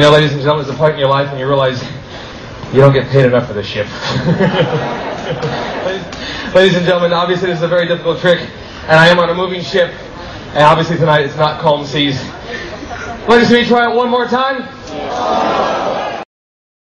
know, ladies and gentlemen, there's a point in your life when you realize you don't get paid enough for this ship. Ladies and gentlemen, obviously this is a very difficult trick, and I am on a moving ship, and obviously tonight it's not calm seas. Let us try it one more time.